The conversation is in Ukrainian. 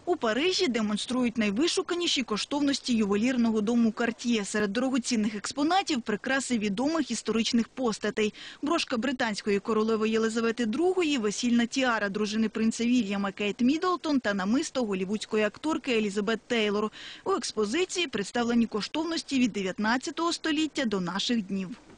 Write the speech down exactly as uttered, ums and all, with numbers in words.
У Парижі демонструють найвишуканіші коштовності ювелірного дому Cartier. Серед дорогоцінних експонатів – прикраси відомих історичних постатей. Брошка британської королеви Єлизавети другої, весільна тіара дружини принца Вільяма Кейт Міддлтон та намисто голлівудської акторки Елізабет Тейлор. У експозиції представлені коштовності від дев'ятнадцятого століття до наших днів.